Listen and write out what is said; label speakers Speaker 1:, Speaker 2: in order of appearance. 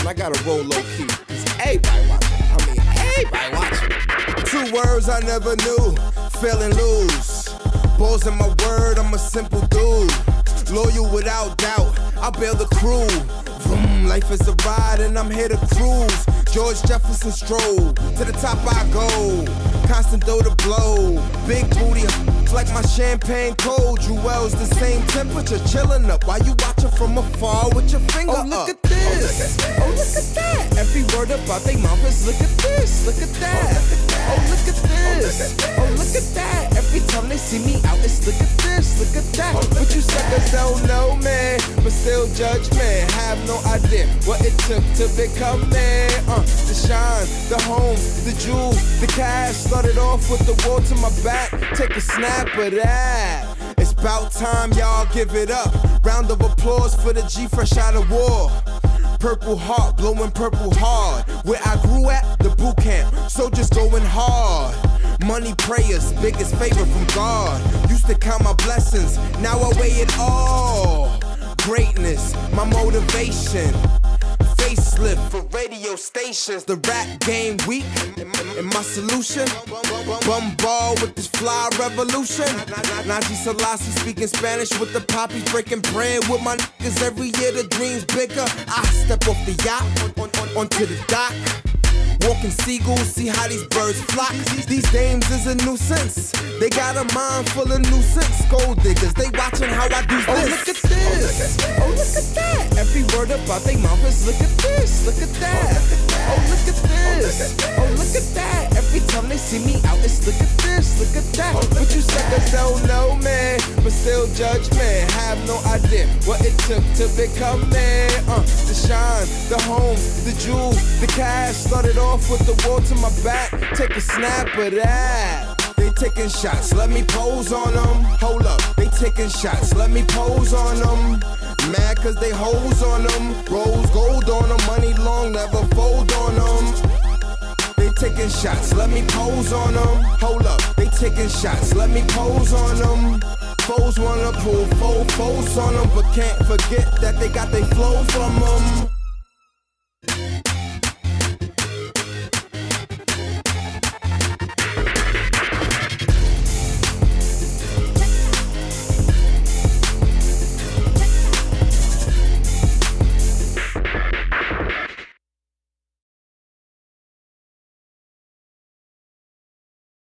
Speaker 1: I gotta roll low key. Cause everybody watching. I mean, everybody watching. 2 words I never knew, fail and lose. Balls in my word, I'm a simple dude. Loyal without doubt, I bail the crew. Vroom, life is a ride and I'm here to cruise. George Jefferson stroll, to the top I go. Constant dough to blow, big booty like my champagne cold. Jewels the same temperature, chilling up while you watching from afar with your finger up.
Speaker 2: Oh, look at this. Oh, look at that. Every word about they mouth is look at this. Look at that. Oh, look at this. Oh, look at that. Every time they see me out, it's look at this. Look at that.
Speaker 1: But you suckers don't know me, but still judge me. Have no idea what it took to become me. The shine, the home, the jewel, the cash. Started off with the wall to my back. Take a snap of that. It's about time y'all give it up. Round of applause for the G fresh out of war. Purple heart, blowing purple hard. Where I grew at, the boot camp. Soldiers going hard. Money prayers, biggest favor from God. Used to count my blessings, now I weigh it all. Greatness, my motivation. Facelift for radio stations. The rap game weak, and my solution. Bombard with this fly revolution. Najee Selassie speaking Spanish with the poppies, breaking bread with my niggas. Every year the dream's bigger. I step off the yacht onto the dock. Walking seagulls, see how these birds flock. These dames is a nuisance. They got a mind full of nuisance. Gold diggers, they watching how I do this.
Speaker 2: Oh, look at this. Oh, look at that. Every word about they mouth is look at this. Look at that. Oh, look at this. Oh, look at that. Every time they see me out, it's look at this. Look at that.
Speaker 1: But you suckers don't know me, but still judge me. Have no idea what it took to become me. The shine, the home, the jewel, the cash. Started off with the wall to my back. Take a snap of that. They taking shots, let me pose on them. Hold up, they taking shots, let me pose on them. Mad cause they hoes on them. Rose gold on them, money long, never fold on them. They taking shots, let me pose on them. Hold up, they taking shots, let me pose on them. Foes wanna pull foes on them, but can't forget that they got they flow from them.